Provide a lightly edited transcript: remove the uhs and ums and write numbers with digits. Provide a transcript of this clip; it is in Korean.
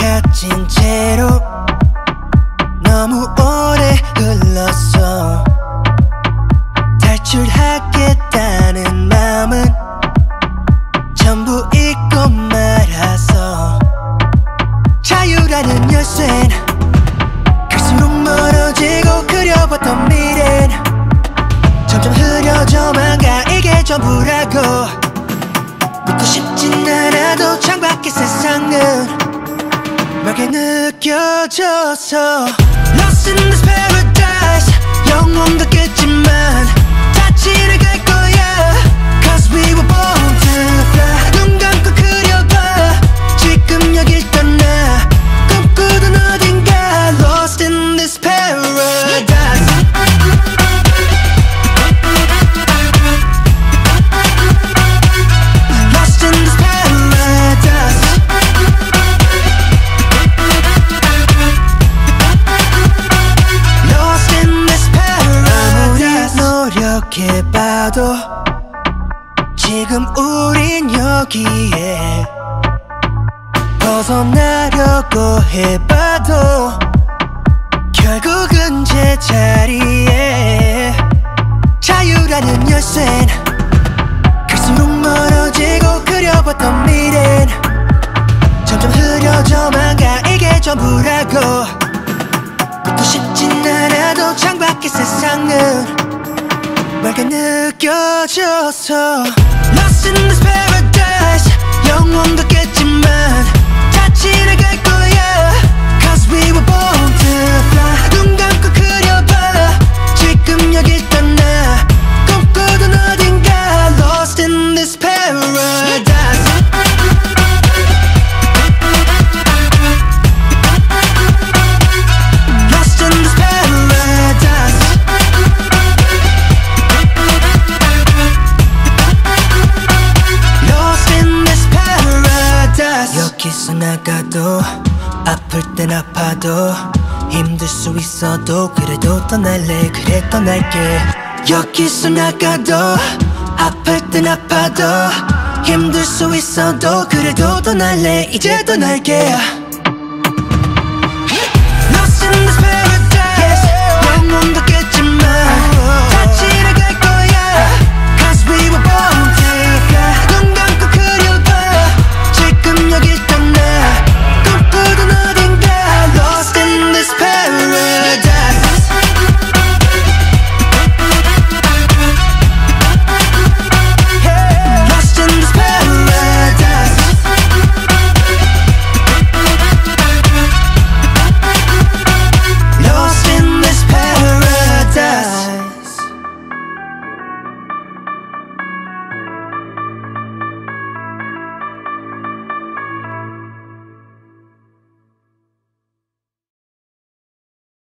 갇힌 채로 너무 오래 흘렀어. 탈출하겠다는 마음은 전부 잊고 말아서. 자유라는 열쇠는 갈수록 멀어지고 그려봤던 미래는 점점 흐려져만 가. 이게 전부라고. 믿고 싶진 않아도 창밖의 세상은 맑게 느껴져서. Lost in this paradise, 영원 같겠지만 다 지나갈 거야. Cause we were born to fly. 눈 감고 그려봐. 지금 여길 떠나 꿈꾸던 어딘가. Lost in this paradise. Lost in this paradise. Lost in this paradise. 아무리 노력해봐도 지금 우린 여기에. 벗어나려고 해봐도 결국은 제자리에. 자유라는 열쇠는 갈수록 멀어지고 그려봤던 미래는 점점 흐려져만 가. 이게 전부라고. 믿고 싶진 않아도 창밖의 세상은 맑게 느껴져서. Lost in this paradise, 영원 같겠지만 다 지나갈 거야. Cause we were born to fly. 눈 감고 그려봐. 지금 여길 떠나 꿈꾸던 어딘가. Lost in this paradise. Lost in this paradise. Lost in this paradise. 여기서 나가도 아플 땐 아파도 힘들 수 있어도 그래도 떠날래. 그래 떠날게. 여기서 나가도 아플 땐 아파도 힘들 수 있어도 그래도 떠날래. 이제 떠날게.